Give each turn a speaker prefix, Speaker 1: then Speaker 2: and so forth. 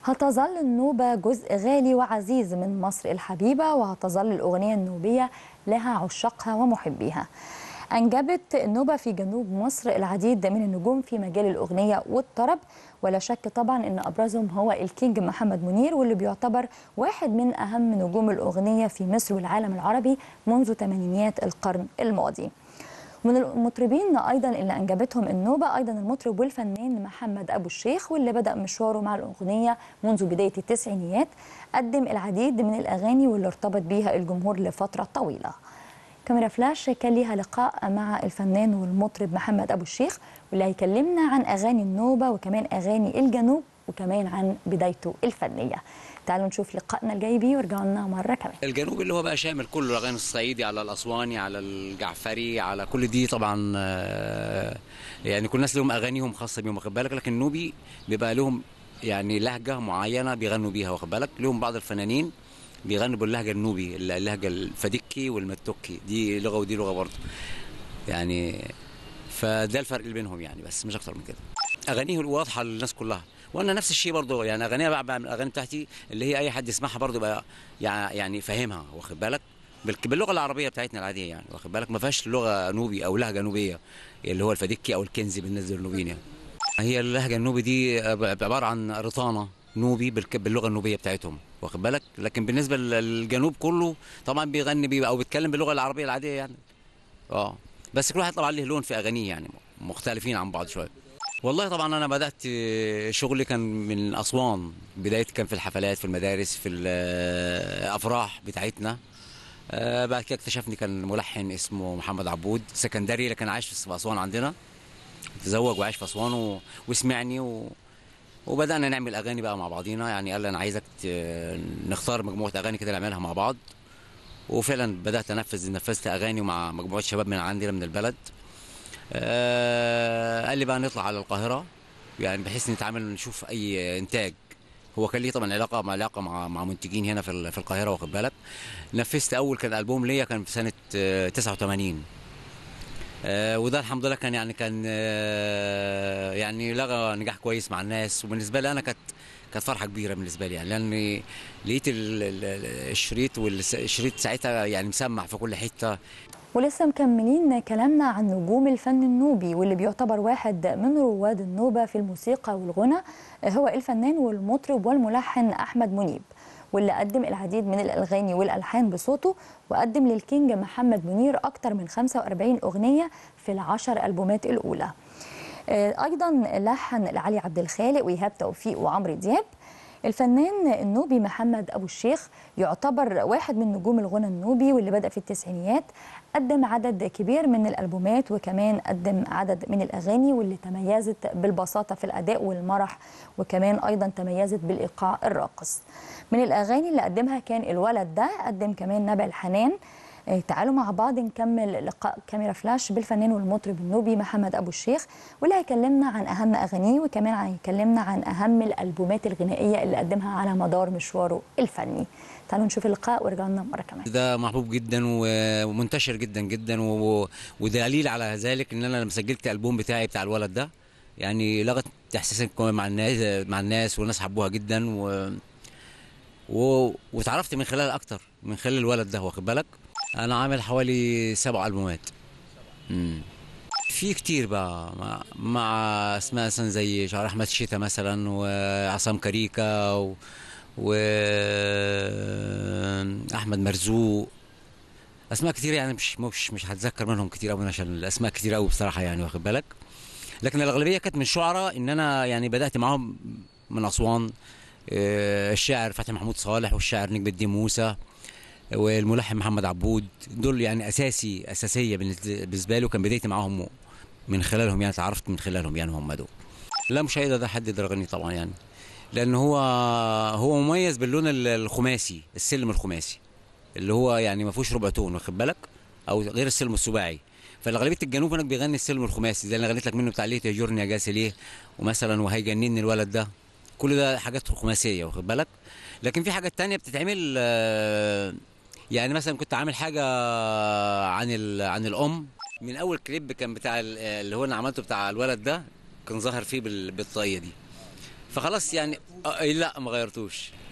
Speaker 1: هتظل النوبة جزء غالي وعزيز من مصر الحبيبة، وهتظل الأغنية النوبية لها عشاقها ومحبيها. أنجبت النوبة في جنوب مصر العديد من النجوم في مجال الأغنية والطرب، ولا شك طبعا أن أبرزهم هو الكينج محمد منير، واللي بيعتبر واحد من أهم نجوم الأغنية في مصر والعالم العربي منذ ثمانينيات القرن الماضي. من المطربين أيضا اللي أنجبتهم النوبة أيضا المطرب والفنان محمد أبو الشيخ، واللي بدأ مشواره مع الأغنية منذ بداية التسعينيات. قدم العديد من الأغاني واللي ارتبط بيها الجمهور لفترة طويلة. كاميرا فلاش كان ليها لقاء مع الفنان والمطرب محمد أبو الشيخ، واللي هيكلمنا عن أغاني النوبة وكمان أغاني الجنوب وكمان عن بدايته الفنية. تعالوا نشوف لقائنا الجاي بيه ورجعوا لنا مرة كمان.
Speaker 2: الجنوب اللي هو بقى شامل كله، الاغاني الصعيدي على الاسواني على الجعفري على كل دي طبعا. يعني كل الناس لهم اغانيهم خاصه بيهم، واخد بالك. لكن النوبي بيبقى لهم يعني لهجه معينه بيغنوا بيها، واخد بالك. لهم بعض الفنانين بيغنوا باللهجه النوبي، اللهجه الفديكي والمتوكي، دي لغه ودي لغه برضه يعني. فده الفرق اللي بينهم يعني، بس مش اكتر من كده. اغانيه واضحه للناس كلها، وانا نفس الشيء برضه يعني. اغانيها بقى بعمل الاغاني بتاعتي اللي هي اي حد يسمعها برضه بقى يعني فاهمها، واخد بالك. باللغه العربيه بتاعتنا العاديه يعني، واخد بالك. ما فيهاش لغه نوبي او لهجه نوبيه اللي هو الفديكي او الكنزي بالنسبه للنوبيين يعني. هي اللهجه النوبي دي عباره عن رطانه نوبي باللغه النوبيه بتاعتهم، واخد بالك. لكن بالنسبه للجنوب كله طبعا بيغني بيه او بيتكلم باللغه العربيه العاديه يعني. بس كل واحد طبعا له لون في اغانيه يعني، مختلفين عن بعض شويه. والله طبعا انا بدات شغلي كان من اسوان. بدايتي كان في الحفلات في المدارس في الافراح بتاعتنا. بعد كده اكتشفني كان ملحن اسمه محمد عبود سكندري، اللي كان عايش في اسوان عندنا، تزوج وعايش في اسوان وسمعني وبدانا نعمل اغاني بقى مع بعضينا يعني. قال لي انا عايزك نختار مجموعه اغاني كده نعملها مع بعض. وفعلا بدات نفذت اغاني مع مجموعه شباب من عندنا من البلد. قال لي بقى نطلع على القاهره يعني، بحيث نتعامل نشوف اي انتاج. هو كان ليه طبعا علاقه مع منتجين هنا في القاهره، واخد بالك. نفذت اول كان البوم ليا كان في سنه 89. وده الحمد لله كان يعني لغى نجاح كويس مع الناس. وبالنسبه لي انا كانت فرحه كبيره بالنسبه لي يعني، لان لقيت الشريط ساعتها يعني مسمع في كل حته.
Speaker 1: ولسه مكملين كلامنا عن نجوم الفن النوبي، واللي بيعتبر واحد من رواد النوبة في الموسيقى والغنى هو الفنان والمطرب والملحن أحمد منيب، واللي قدم العديد من الأغاني والألحان بصوته. وقدم للكينج محمد منير أكتر من 45 أغنية في ال10 ألبومات الأولى. أيضا لحن لعلي عبد الخالق وإيهاب توفيق وعمرو دياب. الفنان النوبي محمد أبو الشيخ يعتبر واحد من نجوم الغنى النوبي، واللي بدأ في التسعينيات. قدم عدد كبير من الألبومات وكمان قدم عدد من الأغاني واللي تميزت بالبساطة في الأداء والمرح، وكمان أيضا تميزت بالإيقاع الراقص. من الأغاني اللي قدمها كان الولد ده، قدم كمان نبع الحنان. تعالوا مع بعض نكمل لقاء كاميرا فلاش بالفنان والمطرب النوبي محمد أبو الشيخ، واللي هيكلمنا عن أهم أغانيه وكمان هيكلمنا عن أهم الألبومات الغنائية اللي قدمها على مدار مشواره الفني. تعالوا نشوف اللقاء ورجعوا لنا مرة كمان.
Speaker 2: ده محبوب جدا ومنتشر جدا جدا، ودليل على ذلك ان انا لما سجلت الالبوم بتاعي بتاع الولد ده يعني لغت احساسي مع الناس والناس حبوها جدا واتعرفت من خلال اكتر من خلال الولد ده، واخد بالك. انا عامل حوالي 7 البومات. في كتير بقى مع اسماء مثلا زي شعر احمد شيتا مثلا وعصام كاريكا واحمد مرزوق. اسماء كتير يعني، مش هتذكر منهم كتير قوي عشان الاسماء كتير قوي بصراحه يعني، واخد بالك. لكن الاغلبيه كانت من شعراء ان انا يعني بدات معاهم من اسوان. الشاعر فتحي محمود صالح والشاعر نجم الدين موسى والملحن محمد عبود، دول يعني اساسيه بالنسبه لي، وكان بدايتي معاهم من خلالهم يعني، تعرفت من خلالهم يعني هم دول. لا مش هيقدر ده حد يغني طبعا يعني، لان هو مميز باللون الخماسي، السلم الخماسي اللي هو يعني ما فيهوش ربع تون، واخد بالك، او غير السلم السباعي. فالاغلبيه الجنوب هناك بيغني السلم الخماسي زي اللي غنيت لك منه بتاع ليه تهجرني يا جاسي ليه، ومثلا وهيجنني الولد ده. كل ده حاجات خماسيه، واخد بالك. لكن في حاجات تانية بتتعمل يعني مثلا كنت عامل حاجه عن الام. من اول كليب كان بتاع اللي هو انا عملته بتاع الولد ده، كان ظاهر فيه بالطاقيه دي. فخلاص يعني لا ما غيرتوش.